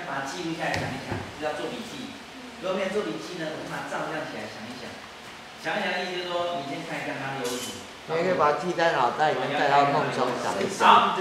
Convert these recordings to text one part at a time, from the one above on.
把它记录下来想一想，就要做笔记。如果没有做笔记呢，我们把它照亮起来想一想。想一想的意思就是说，你先看一看它的优点。 你也可以把它记在脑袋里面，在到梦中想一想。 好。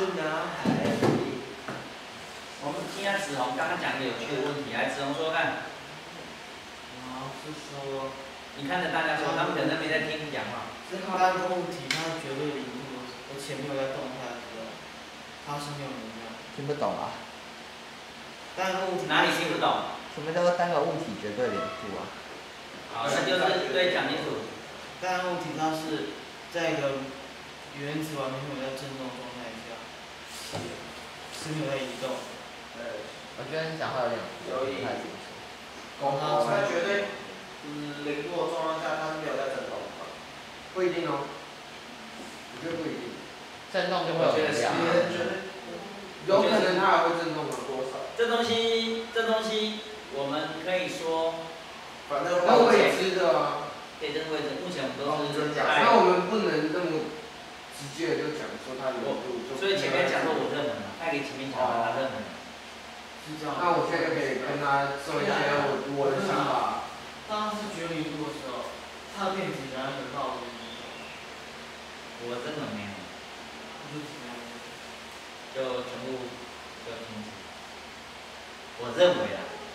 我们听下子红刚刚讲的有趣的问题，来，子红说看。 是说， 你看着大家说，他们可能没在听你讲话。 是当物体它绝对零度，而且没有在动态的时候，它是没有能量。 听不懂啊？ 但物体哪里听不懂？ 什么叫做单个物体绝对零度啊？ 好，那就是对讲清楚。 但物体它是在一个原子完全没有在振动状态下，是没有在移动。 我觉得你讲话有点不太清楚。 它在绝对零度的状况下，它是没有在振动的。不一定哦。我觉得不一定。 震动就会有能量。 有可能它还会振动的多少？ 这东西，我们可以说， 反正都未知的啊。 对，这个位置，目前我们都是那我们不能那么直接的就讲说它零度。 所以前面讲说我认为嘛，他给前面讲他认为。 那我现在就可以跟他说一些我的想法。 当它是绝对零度的时候，它的电子原来得到的。 我认为没有。就全部就停止。我认为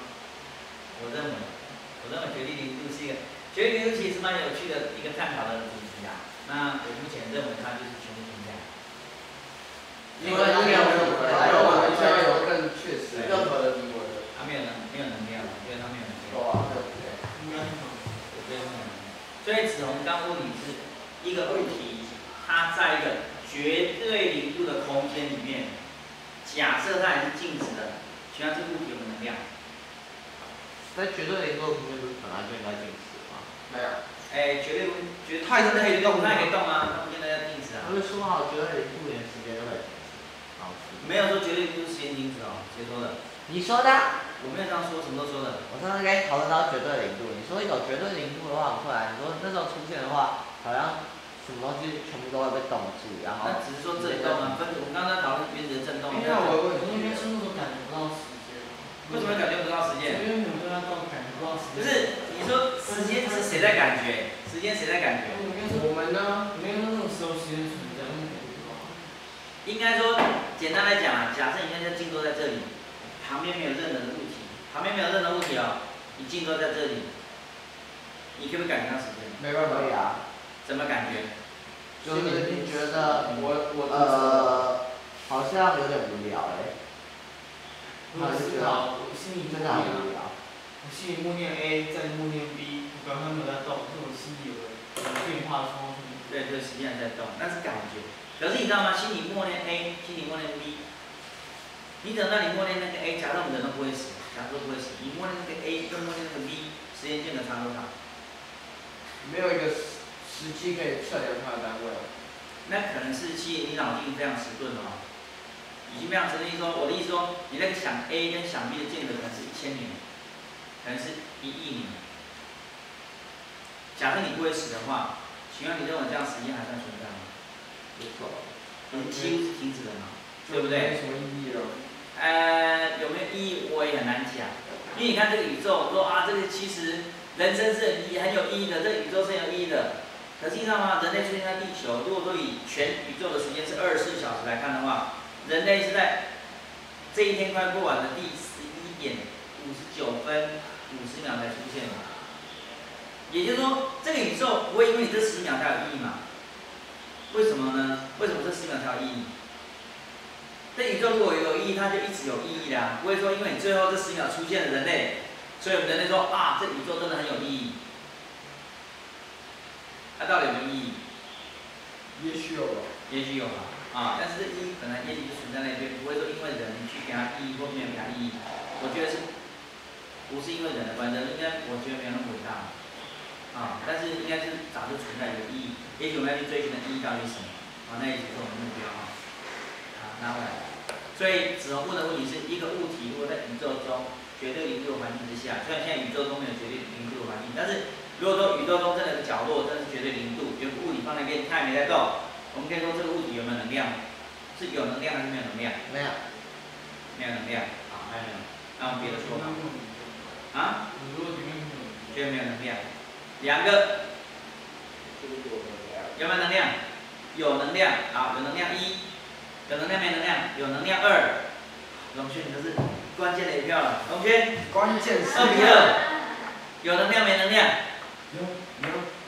绝对零度是一个绝对零度，其实蛮有趣的一个探讨的主题啊。那我目前认为它就是全部停下来。 因为能量没有，我们现在有更确实任何的低温的。 它没有能量，我觉得它没有能量。 有啊，对不对？ 应该是。 我觉得没有能量。所以紫红刚物理是一个物体，它在一个绝对零度的空间里面，假设它也是静止的，请问这个物体有没有能量？ 在绝对零度的空间不是本来就应该静止吗？ 没有。 它也是可以动，它也可以动啊，它不见得要静止啊。 不是说好绝对零度连时间都可以停止？ 没有说绝对零度时间停止哦，谁说的？ 你说的。 我没有这样说，什么都说的。 我上次跟你讨论到绝对零度，你说有绝对零度的话，很快来，你说那时候出现的话，好像什么东西全部都会被冻住，然后。 那只是说震动啊，我们刚才讨论原子的震动。 因为我那边深度都感觉不到时间。 为什么感觉不到时间？ 因为我们对它都感觉不到时间。 不是，你说时间是谁在感觉？时间谁在感觉？ 我们呢？ 没有那种时候时间存在，那感觉不到。 应该说，简单来讲啊，假设你现在静坐在这里，旁边没有任何的物体，哦，你静坐在这里，你可不可以感觉到时间？ 没办法啊。 怎么感觉？ 就是你觉得好像有点无聊我思考，我心里真的很无聊。 我心里默念 A， 再默念 B， 我表面没有在动，是我心里有变化的冲突。 对，实际上在动，那是感觉。可是你知道吗？心里默念 A， 心里默念 B， 你等到你默念那个 A， 假设我们人都不会死，你默念那个 A 跟默念那个 B， 时间间隔差多少？ 没有一个时期可以测量它的单位。 那可能是你脑筋非常迟钝哦，已经非常迟钝。我的意思说，你那个想 A 跟想 B 的间隔可能是1000年，可能是1亿年。假设你不会死的话，请问你认为这样时间还算存在吗？ 不错。 你几乎是停止了嘛，对不对？ 没什么意义了。 有没有意义我也很难讲，因为你看这个宇宙，说啊，这个其实人生是很有意义的，这个宇宙是很有意义的。可是你知道吗？人类出现在地球，如果说以全宇宙的时间是24小时来看的话，人类是在这一天快过完的第11点59分50秒才出现的。也就是说，这个宇宙不会因为你这10秒才有意义嘛？为什么呢？为什么这10秒才有意义？这宇宙如果有意义，它就一直有意义啦，不会说因为你最后这10秒出现了人类，所以我们人类说啊，这宇宙真的很有意义。它到底有没有意义？ 也许有吧。 也许有吧，啊，但是这意义本来也许就存在那边，不会说因为人去给它意义或没有给它意义。我觉得不是因为人的关系，应该我觉得没有那么伟大，啊，但是应该是早就存在一个意义。也许我们要去追寻的意义到底是什么？啊，那也许是我们的目标啊。拿回来。所以子红问的问题是一个物体如果在宇宙中绝对零度的环境之下，虽然现在宇宙中没有绝对零度的环境，但是如果说宇宙中真的有个角落真的是绝对零度，有个物体放那边它也没在动，我们可以说这个物体有没有能量？是有能量还是没有能量？ 没有。 没有能量。好，还有没有？ 那用别的说法。啊？ 如果里面没有， 觉得没有能量。两个有没有能量？有能量，好，有能量1，有能量没能量？有能量2。龙轩，你这是关键的一票了。龙轩， 关键是 2比2，有能量没能量？ 有，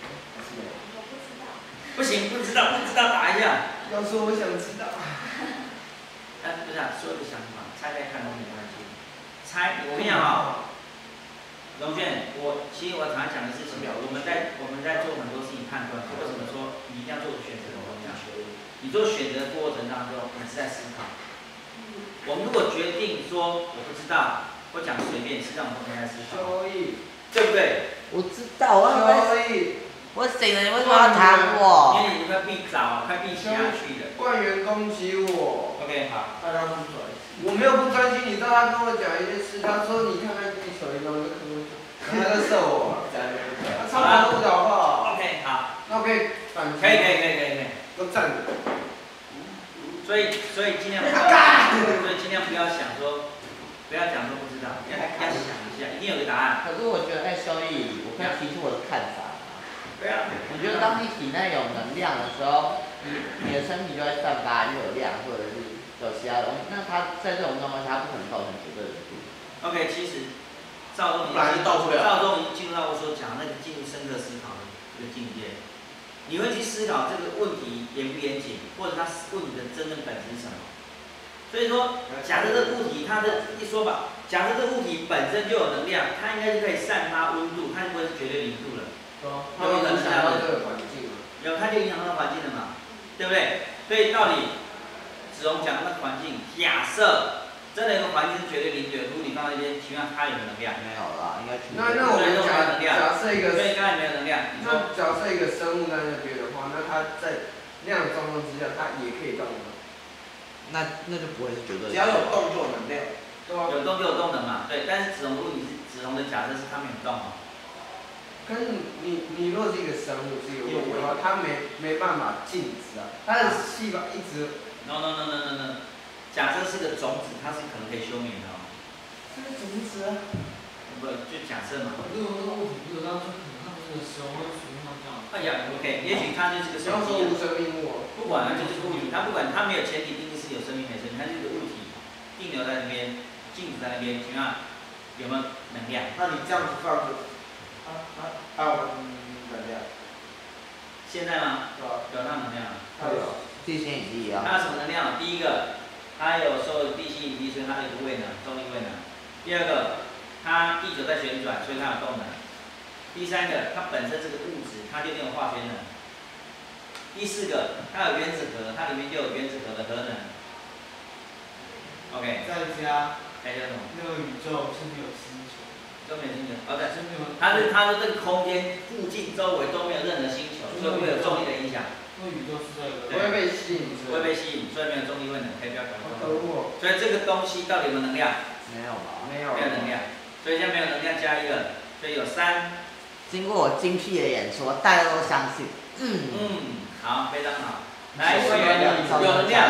不行，不知道打一下。 要说我想知道。 不是说一个想法，猜猜看都没关系。猜，我跟你讲啊，龙轩，其实我常常讲的是什么？我们在做很多事情判断，为什么说你一定要做选择很重要？你做选择的过程当中，你是在思考。我们如果决定说我不知道，或讲随便，是让我们在思考，对不对？ 我知道，我醒了，你为什么要弹我？ 因为你快必找，快必下去了。 官员恭喜我。 OK， 好。 大家不专心。我没有不专心，你知道他跟我讲一件事，他说你看看地球，然后就看过去，然后他就射我，他超跑不了吧 ？OK， 好。 那我可以反击。可以。 都站着。 所以尽量不要想说，不要讲说不知道，要想一下，一定有个答案。 可是我觉得在修理，我可以提出我的看法。 对啊。 我觉得当你体内有能量的时候，你的身体就会散发热量，或者是有其他东西。那它在这种状况下，它不可能造成绝对的毒。 OK， 其实赵忠已经进入到我所讲那个进入深刻思考的一个境界。你会去思考这个问题严不严谨，或者它问题的真正本质是什么。所以说，假设这个物体它的一说法，假设这个物体本身就有能量，它应该就可以散发温度，它就不会是绝对0度了。 它会影响到这个环境嘛？ 有，它就影响到环境了嘛，对不对？所以到底子龙讲的那个环境，假设真的有个环境是绝对0度，如果你放在那边，请问它有没有能量？ 没有啦，应该那我们假设一个， 所以刚才没有能量。 那假设一个生物在那边的话，那它在那样的状况之下，它也可以动吗？ 那就不会是绝对的。 只要有动就有能量。对啊。 有动就有动能嘛，对。但是子龙，如果你是子龙的假设是它没有动嘛。 可是你如果是一个生物，是一个物体的话，它没办法静止啊，它的细胞一直。 No。假设是个种子，它是可能可以休眠的哦。 这个种子啊。 不，就假设嘛。 如果这个物体不得到，就可能它这个生物属于它这样。 哎呀 ，OK， 也许它就是个生物体。无生命物。 不管它就是个物体，它不管它没有前提，一定是有生命没生命，它就是个物体，定留在那边，静止在那边，请问有没有能量？ 那你这样子放着，还有能量？ 现在吗？有它能量。 它有。 地心引力啊。 它有什么能量？第一个，它有受地心引力，所以它有一个位能，重力位能。第二个，它地球在旋转，所以它有动能。第三个，它本身是个物质，它就没有化学能。第四个，它有原子核，它里面就有原子核的核能。OK。 再加什么？ 那个宇宙是没有星球。 都没有星球。对。它是这个空间附近周围都没有任何星球，所以会有重力的影响。 那宇宙是在不会被吸引。 不会被吸引，所以没有重力位能，可以不要搞错。 可恶。 所以这个东西到底有没有能量？ 没有吧？ 没有。 没有能量，所以现在没有能量加1了，所以有3。 经过我精辟的演说，大家都相信。 好，非常好。来，官员有能量，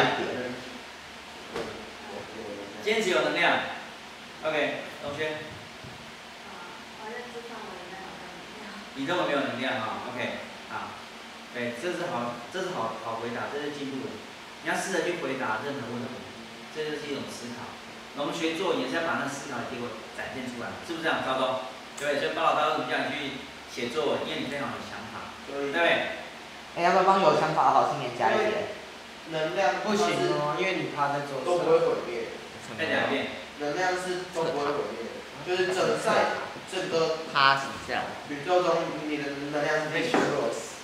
坚持有能量。OK， 同学。 我认知范围内好像没有。 你认为没有能量哈 ？OK， 好。对，这是好回答，这是进步的。你要试着去回答任何问题，这就是一种思考。我们学作文也是要把那思考的结果展现出来，是不是这样？高中，对不对？所以报道为什么叫你去写作文？因为你非常有想法，对不对？ 要不要帮有想法的好青年加一点？ 能量不行哦，因为你趴在桌上都不会毁灭。 再讲一遍。 能量是都不会毁灭，就是在整个趴是这样。 宇宙中，你的能量是被削弱死。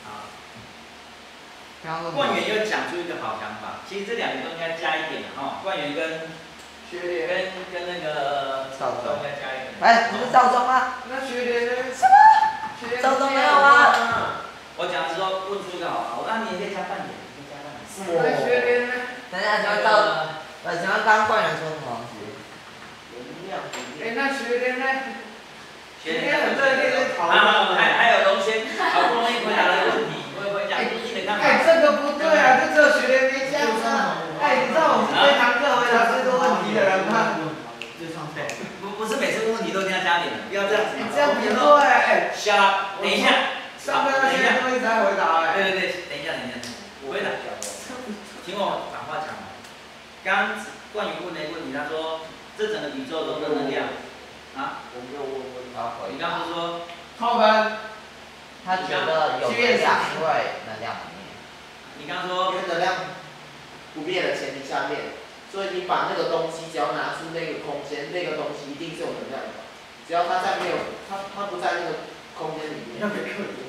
冠元又讲出一个好想法，其实这2个都应该加一点的哈。冠元跟学莲跟那个赵忠应该加一点。 不是赵忠吗？ 那学莲呢？ 什么？赵忠没有吗？ 我讲的时候问出一个好话，我让你也可以加半点，可以加半点。 那学莲呢？ 等一下，请问刚冠元说什么东西？ 能量。那学莲呢？ 学莲很热烈的讨论。还有龙轩，好不容易回答了问题，我也会讲第一的看法。 这个不对啊，这只有学莲没讲啊。你知道我是这堂课回答最多问题的人吗？ 对， 不是每次问问题都一定要加点的，不要这样子。 这样不对。 下，等一下， 上班到现在都一直在回答哎。 对，等一下，我回答。听我把话讲完。刚刚冠宇问的问题，他说这整个宇宙中的能量，啊？ 我没有问他回答。 你刚刚不是说扣分。 他觉得有能量，因为能量不灭。 你刚刚说因为能量不灭的前提下面，所以你把那个东西只要拿出那个空间，那个东西一定是有能量的。只要它在没有它不在那个空间里面。 要给克里。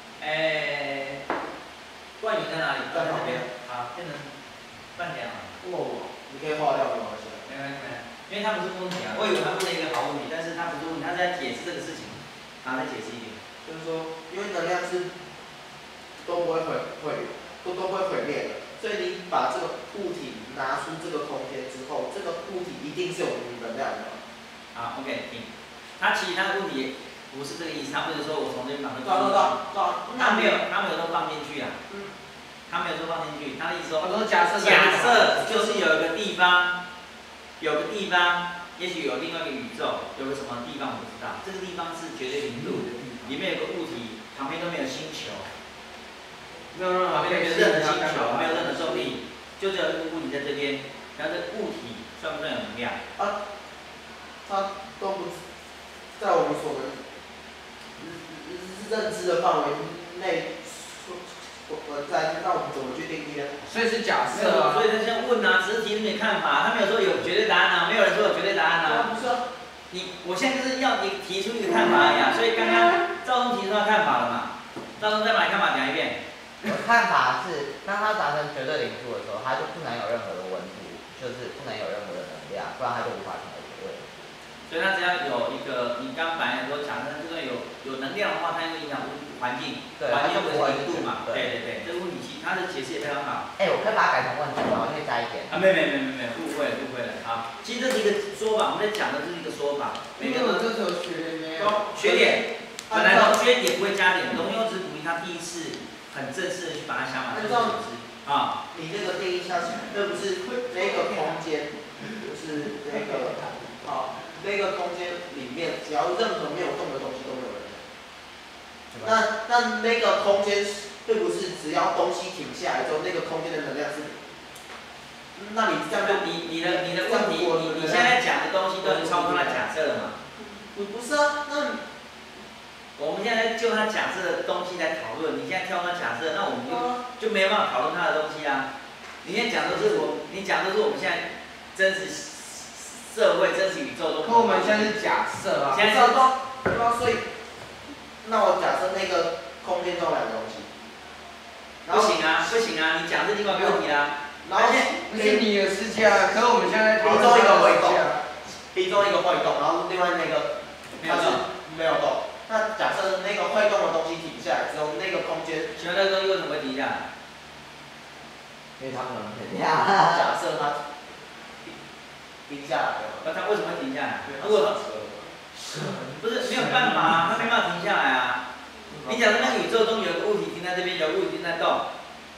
冠宇在哪里？在这边。好，变成半点了。 你可以划掉没关系。 没关系，因为他不是问题啊，我以为他问了一个好问题，但是他不是问题，他是在解释这个事情。好，再解释一点。 就是说，因为能量是都不会毁灭的，所以你把这个物体拿出这个空间之后，这个物体一定是有能量的。 好 ，OK， 停。他其实他的问题不是这个意思，他不是说我从这边把它他没有都放进去啊。他没有说放进去，他的意思说，假设就是有一个地方，也许有另外一个宇宙，有个什么地方我不知道，这个地方是绝对零度的，里面有个物体，旁边都没有星球，旁边没有任何星球，没有任何重力，就只有一个物体在这边，然后这个物体算不算有能量？ 它都不在我们所能认知的范围内。那我们怎么去定义呢？ 所以是假设啊。 所以他现在问啊，只是提出你的看法，他没有说有绝对答案啊，没有人说有绝对答案啊。 不是啊。 我现在就是要你提出一个看法而已啊，所以刚刚赵东提出他看法了嘛，赵东再把你看法讲一遍。 我的看法是，当它达成绝对零度的时候，它就不能有任何的温度，就是不能有任何的能量，不然它就无法成为绝对。 所以它只要有一个，你刚本来说假设这个有能量的话，它会影响环境，环境会零度嘛，对，这个问题其实他的解释也非常好。 我可以把它改成问题吗？我可以加一点。 没，误会了。好，其实这是一个说法，我们在讲的是一个说法。 因为我这时候学点，本来同学也不会加点，龙优只鼓励他第一次很正式的去把它想法去解释。啊， 你这个定义下去，那不是那个空间，就是那个那个空间里面，只要任何没有动的东西都没有人。那个空间并不是只要东西停下来之后，那个空间的能量是？那你这样就你的问题，你现在讲的东西都已经超过他假设了嘛？ 不是啊，那我们现在就他假设的东西来讨论，你现在跳到假设，那我们就没有办法讨论他的东西啊。你现在讲的是你讲的是我们现在真实社会、真实宇宙中。 可我们现在是假设啊。 现在对啊，所以。那我假设那个空间中有两个东西， 不行啊，你讲是另外一个问题啦。 然后不是你的世界啊，可是我们现在其中一个会动，其中一个会动，然后另外那个它是没有动。那假设那个会动的东西停下来之后，那个空间， 请问那个东西为什么会停下来？ 因为它可能停下来。假设它停下来了， 那它为什么会停下来？如果不是没有办法啊，它没办法停下来啊。你讲的那个宇宙中有个物体停在这边，有个物体在动，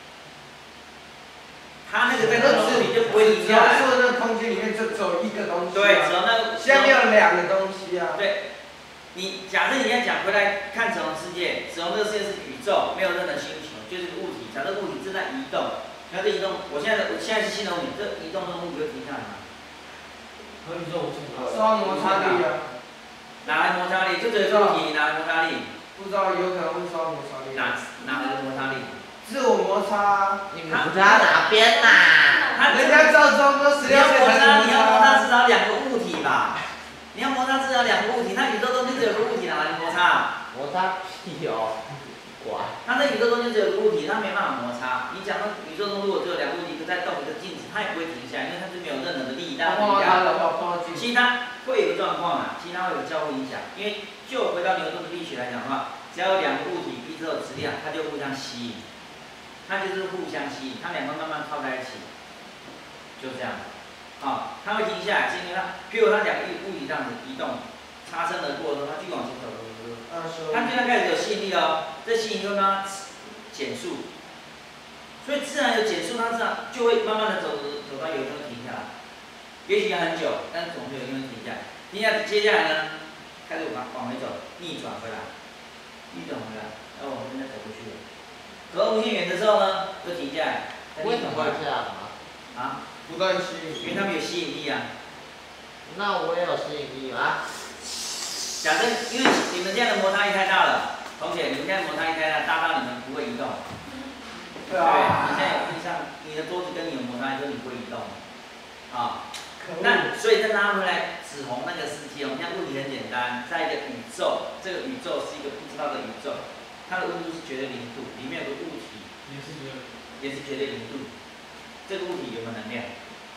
它那个在动的物体就不会停下来。 只要说那个空间里面就只有一个东西。 对，只有那下面有两个东西啊。 对，你假设你要讲回来看整个世界，整个世界是宇宙，没有任何星球，就是个物体。假设物体正在移动，然后这移动，我现在是形容你这移动中物体会停下来吗？ 和宇宙无限大。 受到摩擦力啊。 哪来摩擦力？就这个物体哪来摩擦力？ 不知道，有可能会受到摩擦力。 哪来的摩擦力？ 自我摩擦。 你们不知道哪边呐？ 人家照中都16岁才你要摩擦至少两个物体吧？你要摩擦至少两个物体，它宇宙中就只有个物体，哪来摩擦？ 摩擦屁哦，管。 它那宇宙中就只有个物体，它没办法摩擦。你讲到宇宙中如果只有两个物体，一个在动，一个静止，它也不会停下来，因为它是没有任何的力量。其他会有个状况啊，其他会有交互影响。因为就回到牛顿的力学来讲的话，只要有两个物体彼此有质量，它就互相吸引，它就是互相吸引，它两个慢慢靠在一起，就这样。它会停下来，是因为譬如它两个物体这样子移动，擦身而过的时候，它继续往前走，它现在开始有吸引力了，这吸引力会让它减速，所以自然有减速，它自然就会慢慢的走到有一天停下来。 也许要很久，但是总是有一天会停下来。停下来，接下来呢，开始往回走，逆转回来，然后我们现在走过去了。走到无限远的时候呢，就停下来，再逆为什么转回来。 会这样啊？ 啊？ 不断吸引， 因为他们有吸引力啊。 那我也有吸引力吗？ 假设因为你们这样的摩擦力太大了，同学，你们现在摩擦力太大，大到你们不会移动。 对对， 啊， 你现在有地上，你的桌子跟你有摩擦力，所以你不会移动。啊， 可恶， 那所以再拉回来，紫红那个世界，我们现在问题很简单，在一个宇宙，这个宇宙是一个不知道的宇宙，它的温度是绝对0度，里面有个物体也是绝对0度，这个物体有没有能量？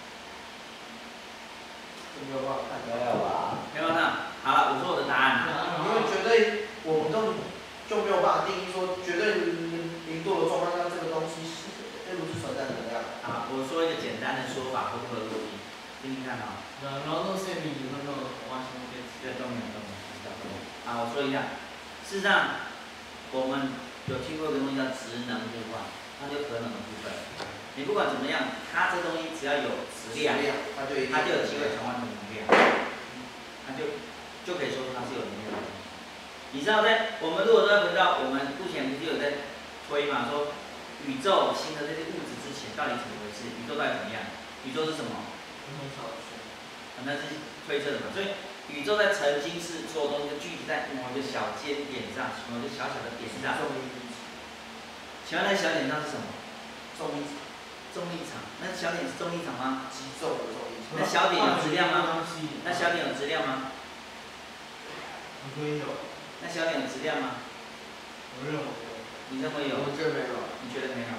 没有办法看没有吧？ 没有看。好了，我说我的答案。 因为绝对我们就没有办法定义说绝对0度的状况下，这个东西是不是存在能量？ 啊，我说一个简单的说法，合不合逻辑？听听看啊。 然后那些米和那种花生电池， 这都没有动，比较多。啊，我说一下，事实上，我们有听过一个东西叫质能互换，它就核能的部分。你不管怎么样，它这东西只要有质量， 它就有机会转换成能量，它就可以说它是有能量的。你知道我们如果说回到我们目前不是有在推嘛，说宇宙形成这些物质之前到底怎么回事？宇宙到底怎么样？宇宙是什么？那是推测的嘛，所以宇宙在曾经是所有东西聚集在某一个小尖点上，某一个小小的点上。请问那小点上是什么？重力场。那小点是重力场吗？ 极重的重力场。 那小点有质量吗？那小点有质量吗？ 我觉得有， 那小点有质量吗？ 我认为有。 你认为有？ 我觉得没有。 你觉得没有？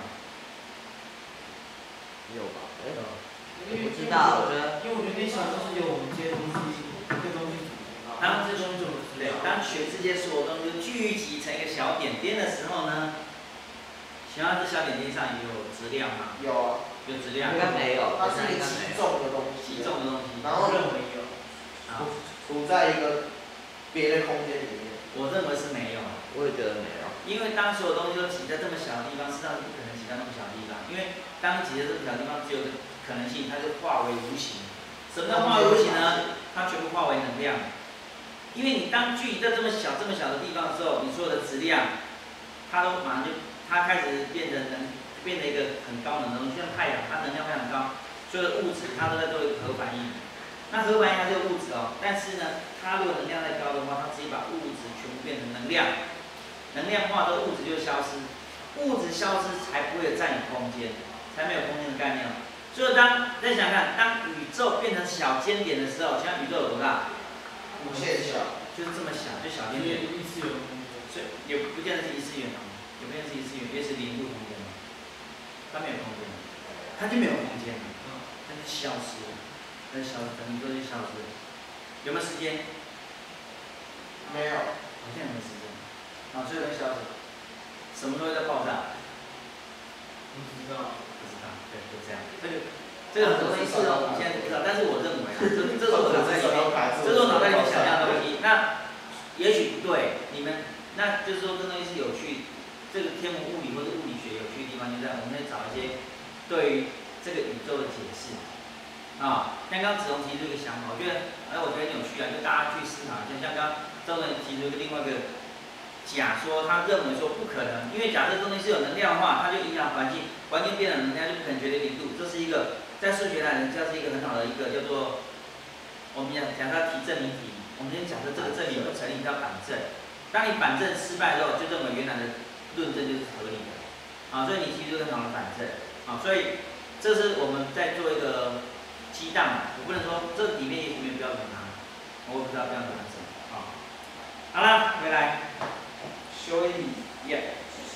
有吧？ 因为不知道，我觉得。 因为我觉得那小就是由我们这些东西组成的。 当这东西对，当全世界所有东西聚集成一个小点点的时候呢，请问这小点点上有质量吗？ 有啊。 有质量？ 应该没有， 它是一个极重的东西。 极重的东西。 然后认为有。 处在一个别的空间里面。 我认为是没有。 我也觉得没有。 因为当所有东西都挤在这么小的地方，事实上是不可能挤在那么小的地方。因为当你挤在这么小的地方，只有一个可能性，它就化为无形。什么叫化为无形呢？它全部化为能量。因为你当聚集在这么小的地方的时候，你所有的质量，它都马上它开始变成一个很高能的东西，像太阳，它能量非常高，所有的物质它都在做一个核反应。那核反应它是物质哦，但是呢，它如果能量太高的话，它直接把物质全部变成能量，能量化之后物质就消失，物质消失才不会占有空间，才没有空间的概念。所以再想看，当宇宙变成小尖点的时候，现在宇宙有多大？ 无限小， 就是这么小，就小尖点。 异次元空间。 所以也不见得是异次元哦，也不见得是异次元，也是0度空间嘛，它没有空间，它就没有空间了，它就消失了，它就消失，等于说就消失了。有没有时间？ 没有。 好像没有时间。啊，所以会消失。什么时候在爆炸？ 不知道。 不知道，对，就这样。这个很多东西是哦，你现在不知道，但是我认为啊，这是我脑袋里面，这是我脑袋里面想象的东西。那也许不对，你们那就是说这东西是有趣，这个天文物理或者物理学有趣的地方就在我们会找一些对于这个宇宙的解释。啊，刚刚子龙提出一个想法，我觉得很有趣啊，就大家去思考一下。像刚刚周总提出一个另外一个假说，他认为说不可能，因为假设这东西是有能量的话，它就影响环境，环境变成能量就不可能绝对0度，这是一个在数学来讲，这是一个很好的一个叫做我们讲它提证明题。我们先假设这个证明不成立，叫反证。当你反证失败之后，就认为原来的论证就是合理的，啊，所以你提出很好的反证，啊，所以这是我们在做一个激荡，我不能说这里面也许没有标准答案，我也不知道标准答案是什么，啊，好了，回来， 所以耶，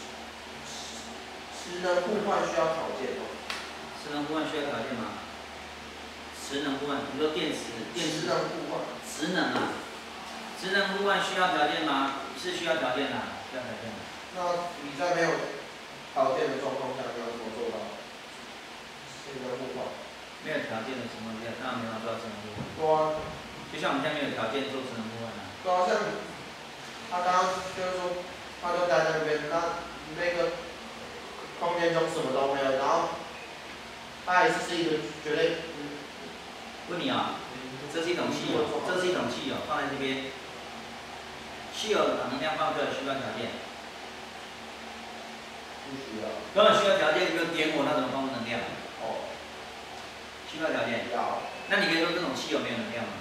磁能互换需要条件吗？ 磁能互换需要条件吗？磁能互换，比如说电池磁能互换。 磁能啊，磁能互换需要条件吗？是需要条件的，需要条件的。 那你在没有条件的状况下，你要怎么做到磁能互换？ 没有条件的情况下，当然没办法做到磁能互换。 对啊。 就像我们现在没有条件做磁能互换啊。 对啊，像他刚刚就是说，他就待在那边，那个空间中什么都没有，然后他还是一个绝对问你啊、这是一种汽油，这是一种汽油，放在这边。汽油的能量放出来需要条件？ 不需要。 根本需要条件，你就点火那种放入能量。 哦。 需要条件？ 要。 那你可以说这种汽油没有能量吗？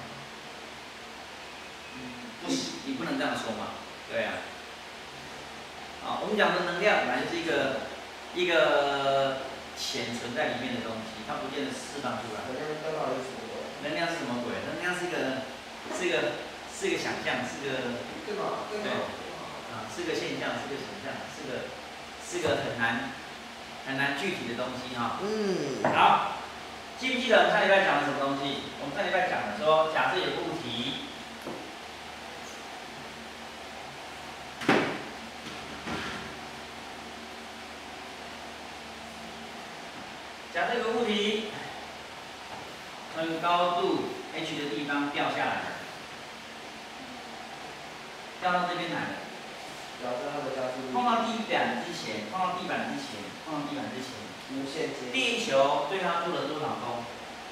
不行， 你不能这样说嘛。对啊。啊，我们讲的能量本来就是一个潜存在里面的东西，它不见得释放出来。 能量刚好是什么鬼？ 能量是什么鬼？能量是一个想象，是个对嘛？对嘛？ 啊，是个现象，是个想象，是个很难具体的东西哈。好，记不记得上礼拜讲了什么东西？我们上礼拜讲了说，假设有个物体。假设有个物体从高度 h 的地方掉下来，掉到这边来了。 表示它的加速度。 碰到地板之前， 无限接近。 地球对它做了多少功？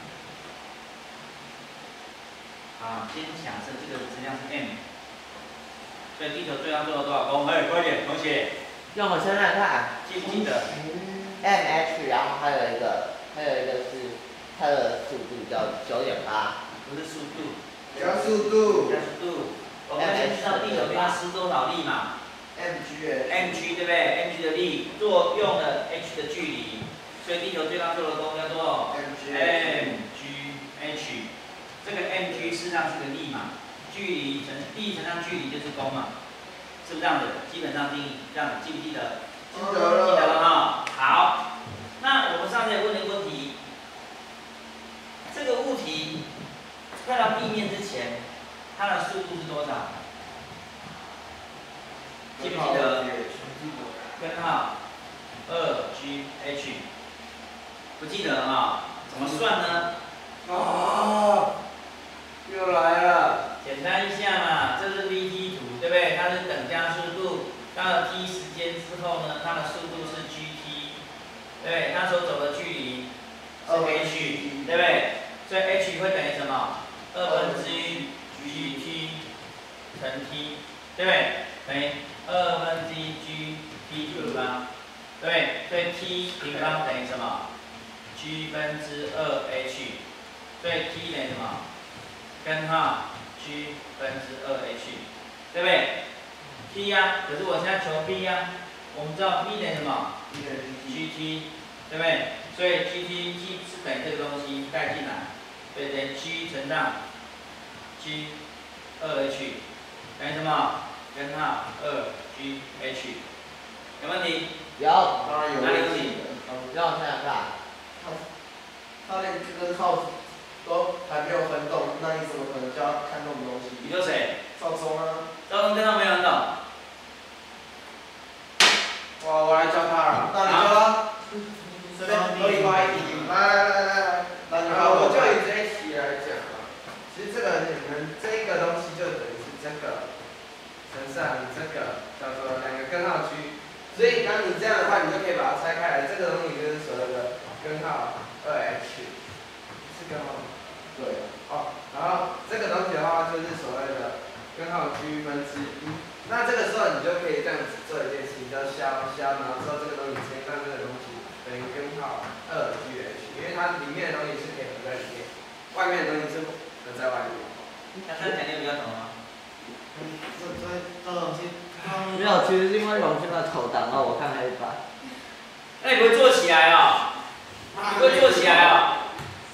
啊，先假设这个质量是 m， 所以地球对它做了多少功？快点，同学。 让我想想看， 记不记得 ？mh， 然后还有一个是它的速度叫9.8， 不是速度， 加速度。 我们先知道地球对它施多少力嘛 mg 对不对 ？mg 的力作用了 h 的距离，所以地球对它做的功叫做 mgh。这个 mg 事实上是个力嘛，力乘上距离就是功嘛，是不是这样子？基本上定义，这样记不记得？ 记得了哈。好，那我们上次也问了一个问题，这个物体快到地面之前，它的速度是多少？记不记得？根号2gh， 不记得啊？怎么算呢？ 又来了。 简单一下嘛，这是 v_t 图，对不对？它是等加速度，到了 t 时间之后呢，它的速度是 gt， 对，它所走的距离是 h， 对不对？所以 h 会等于什么？1/gt 乘 t， 对不对？等于1/gt 平方，对，所以 t 平方等于什么 g/2h， 所以 t 等于什么？根号 g/2h， 对不对 ？t 呀，可是我现在求 b 呀，我们知道 b 等于什么 ？gt， 对不对？所以 gt 是等于这个东西带进来，对，等于 g 乘上 g/2h， 等于什么？根号 2gh， 有问题？ 有， 当然有。 哪里问题？ 让我想想看， 它连根号都还没有分动，那你怎么可能就要看这种东西？ 你说谁？ 赵忠啊。 赵忠跟他没有很懂。 哇，我来教他了。那你教他。随便合理化一题。来，好，我就以这一题来讲啊。其实这个你们这一个东西就等于是这个乘上这个叫做2个根号居，所以当你这样的话，你就可以把它拆开来，这个东西就是所谓的根号2h， 是根号吗？对。哦，然后这个东西的话就是所谓的根号居分之一。那这个时候你就可以这样子做一件事情，叫消，然后之后这个东西乘上这个东西等于根号2gh， 因为它里面的东西是可以合在里面，外面的东西是合在外面。 那这样讲就比较懂了吗？ 这东西， 没有，其实是因为龙轩的头挡到我看黑板。 那你不会坐起来哦？你不会坐起来哦？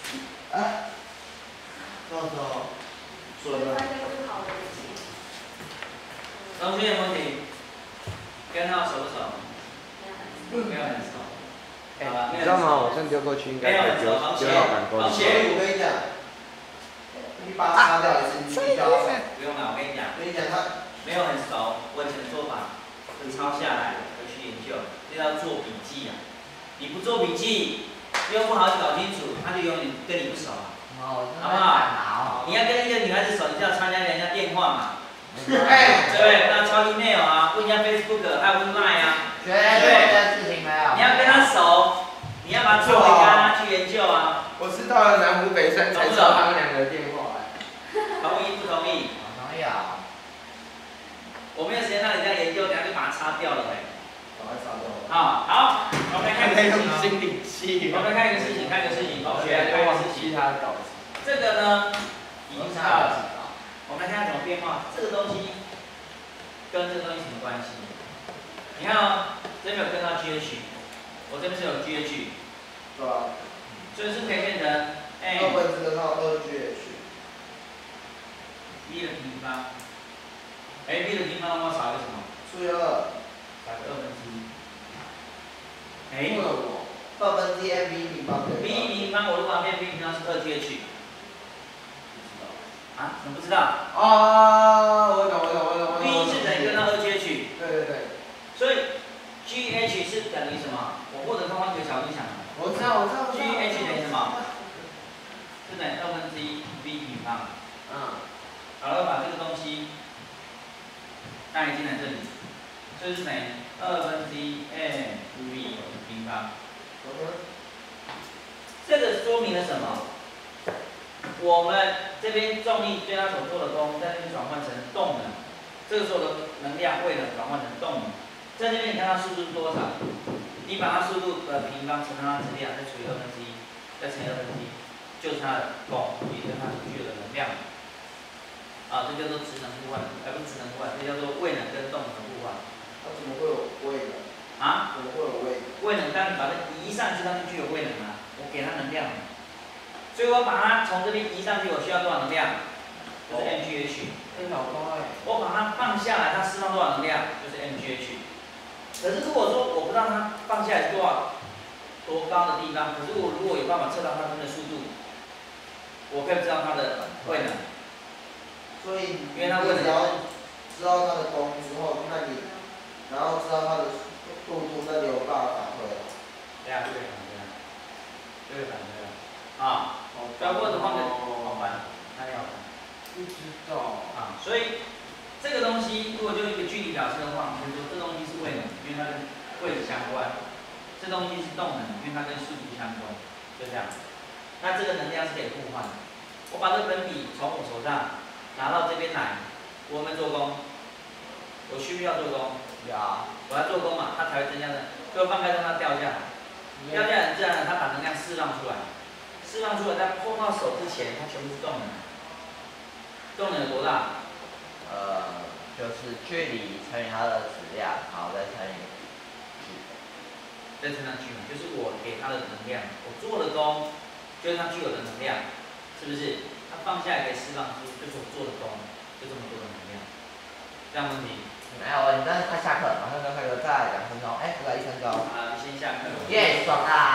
到时候所以它就是好的武器。 同学有问题？根号熟不熟？没有很熟。好吧， 你知道吗？我这样丢过去应该可以丢到反光。 所以我跟你讲，你把它擦掉一次，你比较。 不用了，我跟你讲， 它没有很熟，我以前的做法是抄下来回去研究，这要做笔记啊。你不做笔记，又不好搞清楚，他就永远跟你不熟啊。 好不好？你要跟一个女孩子熟，你就要参加人家电话嘛。 哎， 对不对？那抄 email 啊，问一下 Facebook， 还有问 Line 啊。 学这件事情没有。 你要跟他熟，你要把把它抄回家去研究啊。 我是到了南湖北山才知道他们两个的电话。 同意不同意？ 同意啊。 我没有时间让你这样研究，等下就把它擦掉了呗。 赶快杀掉。 好，我们来看一个事情。 心理器。 我们来看一个事情，看一个事情，同学来看一个事情。 他的稿子。 这个呢，已经是2级了。我们来看看怎么变化。这个东西跟这个东西什么关系？你看哦，这边有跟到 GH， 我这边是有 GH， 对啊。 所以是可以变成 2分之跟到2GH。 b 的平方。b 的平方的话少一个什么？ 除以2。 少2分之一。 为什么？2分之一 b 平方等于 b 平方，我如果把它变 b 平方是2GH。啊？怎么不知道？ 啊，我懂。 b 是等于跟到2GH。 对。 所以 GH 是等于什么？我或者换个角度想。 我知道。 GH 等于什么？是等于2分之一 b 平方。好了，把这个东西带进来这里，所以是等于2分之一 mv 平方。这个说明了什么？我们这边重力对它所做的功，在这边转换成动能，这个时候的能量位能转换成动能。在这边你看它速度是多少？你把它速度的平方乘上它质量，再除以2分之一，再乘以2分之一，就是它的功，也就是它所具有的能量。这叫做质能互换，不是质能互换，这叫做位能跟动能互换。 它怎么会有位能？怎么会有位能？ 位能，当你把它移上去，它就具有位能了。我给它能量，所以我把它从这边移上去，我需要多少能量？就是 mgh。 好高哎。 我把它放下来，它释放多少能量？就是 mgh。可是如果说我不知道它放下来是多高的地方，可是我如果有办法测到它的速度，我可以知道它的位能。 所以因为它位能， 只要知道它的功之后，然后知道它的速度，那你有办法反馈了。 对啊，对啊。要或者换个好烦，哪里好烦？ 不知道。 所以这个东西如果就一个距离表示的话，我们就说这东西是位能，因为它跟位置相关；这东西是动能，因为它跟速度相关，就这样。那这个能量是可以互换的。我把这粉笔从我手上拿到这边来，我们做功，我需不需要做功？ 要。 我要做功嘛，它才会增加的。所以放开让它掉下来，掉下来很自然的，它把能量释放出来，释放出来，在碰到手之前，它全部是动能。动能有多大？ 就是距离乘以它的质量，然后再乘以距。 再乘上距嘛，就是我给它的能量，我做的功，就是它具有的能量，是不是？它放下来可以释放出，就是我做的功，就这么多的能量。这样问题？ 没有问题，但是快下课了，马上就下课，再2分钟，不到1分钟。 你先下课。 耶，爽啊！